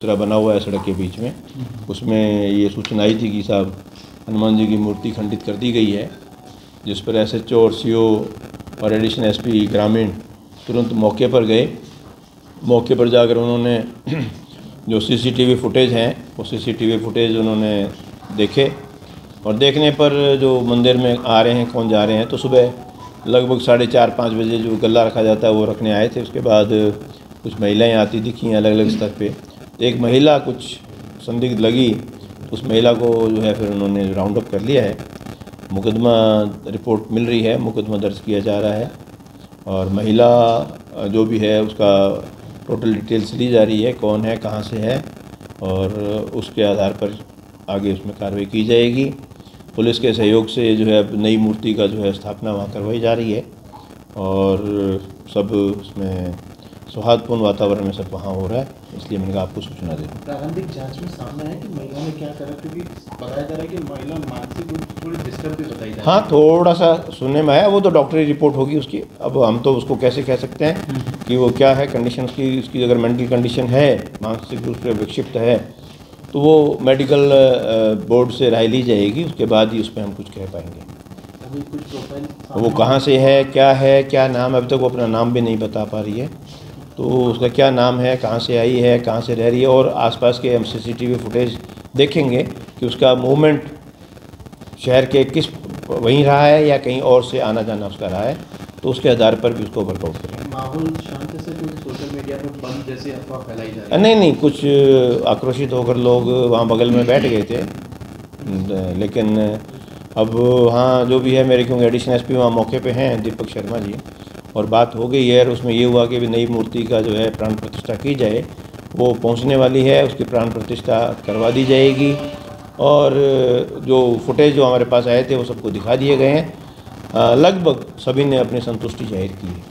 तरह बना हुआ है सड़क के बीच में, उसमें ये सूचना आई थी कि साहब हनुमान जी की मूर्ति खंडित कर दी गई है, जिस पर एसएचओ और सीओ और एडिशनल एसपी ग्रामीण तुरंत मौके पर गए। मौके पर जाकर उन्होंने जो सीसीटीवी फुटेज हैं वो सीसीटीवी फुटेज उन्होंने देखे, और देखने पर जो मंदिर में आ रहे हैं कौन जा रहे हैं, तो सुबह लगभग 4:30-5 बजे जो गल्ला रखा जाता है वो रखने आए थे। उसके बाद कुछ महिलाएं आती दिखी अलग अलग स्तर पे, तो एक महिला कुछ संदिग्ध लगी, तो उस महिला को जो है फिर उन्होंने राउंड अप कर लिया है। मुकदमा रिपोर्ट मिल रही है, मुकदमा दर्ज किया जा रहा है, और महिला जो भी है उसका टोटल डिटेल्स ली जा रही है, कौन है कहाँ से है, और उसके आधार पर आगे उसमें कार्रवाई की जाएगी। पुलिस के सहयोग से जो है नई मूर्ति का जो है स्थापना वहाँ करवाई जा रही है, और सब उसमें सौहार्दपूर्ण वातावरण में सब वहाँ हो रहा है, इसलिए मैंने कहा आपको सूचना दे दूँ। प्रारंभिक जांच में सामने है कि महिला ने क्या करा, क्योंकि बताया जा रहा है कि महिला मानसिक रूप से थोड़ी डिस्टर्ब भी बताई जा रही है। हाँ, थोड़ा सा सुनने में आया, वो तो डॉक्टरी रिपोर्ट होगी उसकी। अब हम तो उसको कैसे कह सकते हैं कि वो क्या है कंडीशन उसकी अगर मेंटल कंडीशन है, मानसिक रूप से विक्षिप्त है, तो वो मेडिकल बोर्ड से राय ली जाएगी, उसके बाद ही उस पर हम कुछ कह पाएंगे। अभी कुछ प्रोफाइल वो कहाँ से है, क्या नाम, अभी तक वो अपना नाम भी नहीं बता पा रही है, तो उसका क्या नाम है, कहाँ से आई है, कहाँ से रह रही है, और आसपास के हम सीसीटीवी फुटेज देखेंगे कि उसका मूवमेंट शहर के किस वहीं रहा है या कहीं और से आना जाना उसका रहा है, तो उसके आधार पर भी उसको वर्कआउट करेंगे। माहौल शांत से, क्योंकि सोशल मीडिया पर बंद जैसी अफवाह फैलाई जा रही है। नहीं, कुछ आक्रोशित होकर लोग वहाँ बगल में बैठ गए थे, लेकिन अब हाँ जो भी है, मेरे क्योंकि एडिशनल एसपी वहाँ मौके पे हैं दीपक शर्मा जी, और बात हो गई है, और उसमें ये हुआ कि नई मूर्ति का जो है प्राण प्रतिष्ठा की जाए, वो पहुँचने वाली है, उसकी प्राण प्रतिष्ठा करवा दी जाएगी, और जो फुटेज जो हमारे पास आए थे वो सबको दिखा दिए गए हैं। लगभग सभी ने अपनी संतुष्टि जाहिर की है।